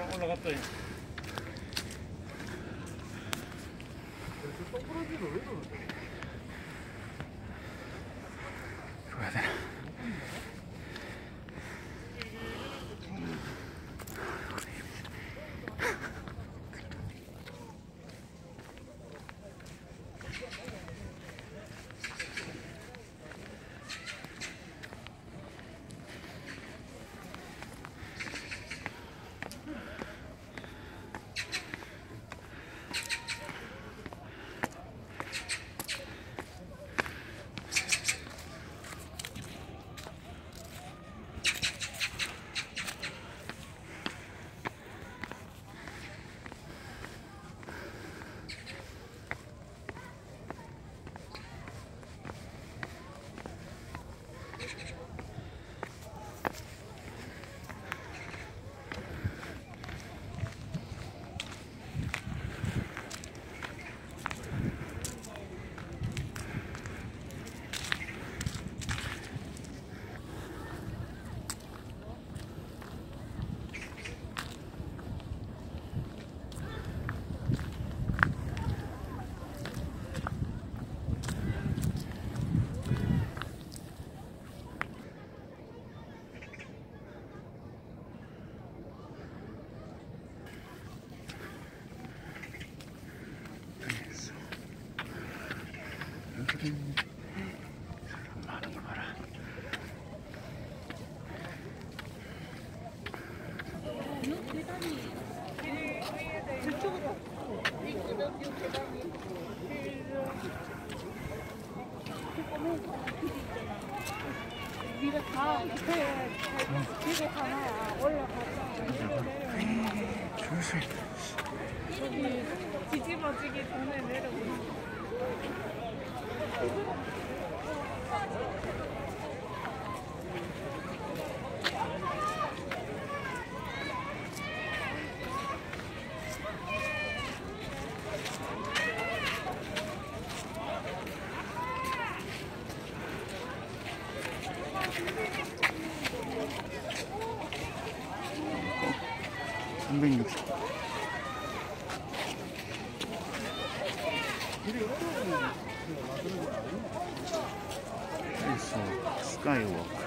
올라갔다. 줘야 되나? 사람 많은 거 봐라. 네가 다 밑에 뒤로 가나야 올라가자. 조심. 저기 뒤집어지기 전에 내려오는. 스카이워크.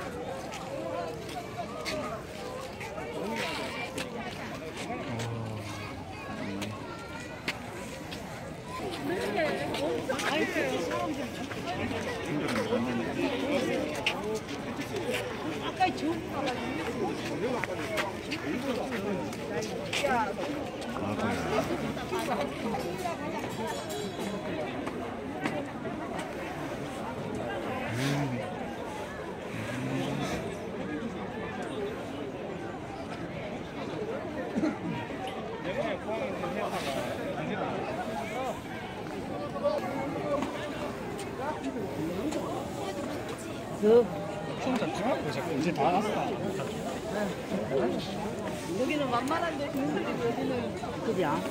아까 좋은 거 이제 다 왔어. 여기는 만만한데 여기는 그죠?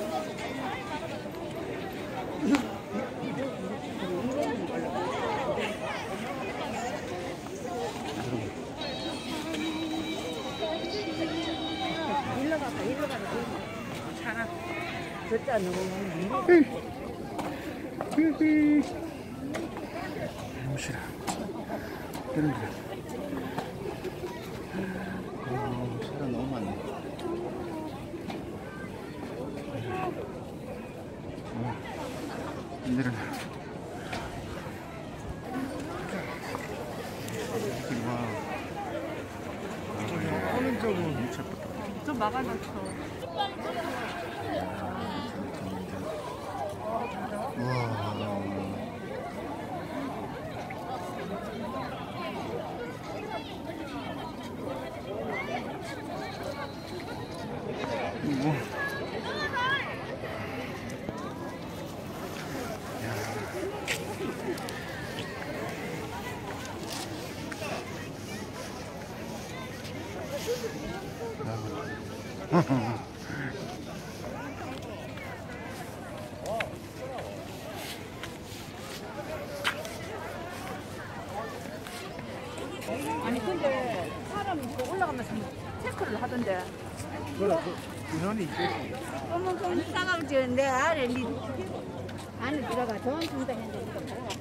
일로 가라. 차가 절대 안 넘어가는 너무 싫어. 이런 거. 사람 너무 많네. 힘들어. 오른쪽으로 좀 막아놨어. 아니 근데 사람 이거 올라가면서 체크를 하던데. 그래, 그 인원이 있겠지. 어머, 그럼 싸가지 내 아래 안에 들어가. 좋은 중단인데 이거 봐라.